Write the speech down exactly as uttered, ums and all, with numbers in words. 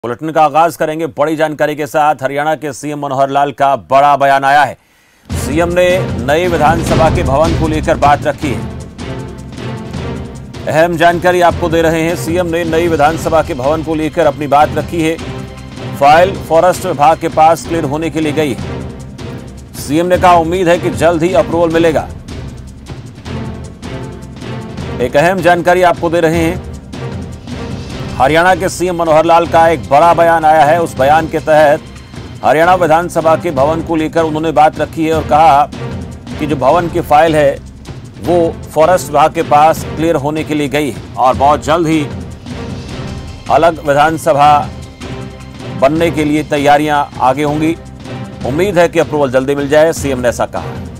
Bulletin का आगाज करेंगे बड़ी जानकारी के साथ। हरियाणा के सीएम मनोहर लाल का बड़ा बयान आया है। सीएम ने नई विधानसभा के भवन को लेकर बात रखी है। अहम जानकारी आपको दे रहे हैं। सीएम ने नई विधानसभा के भवन को लेकर अपनी बात रखी है। फाइल फॉरेस्ट विभाग के पास क्लियर होने के लिए गई है। सीएम ने कहा उम्मीद है कि जल्द ही अप्रूवल मिलेगा। एक अहम जानकारी आपको दे रहे हैं। हरियाणा के सीएम मनोहर लाल का एक बड़ा बयान आया है। उस बयान के तहत हरियाणा विधानसभा के भवन को लेकर उन्होंने बात रखी है और कहा कि जो भवन की फाइल है वो फॉरेस्ट विभाग के पास क्लियर होने के लिए गई है और बहुत जल्द ही अलग विधानसभा बनने के लिए तैयारियां आगे होंगी। उम्मीद है कि अप्रूवल जल्दी मिल जाए, सीएम ने ऐसा कहा।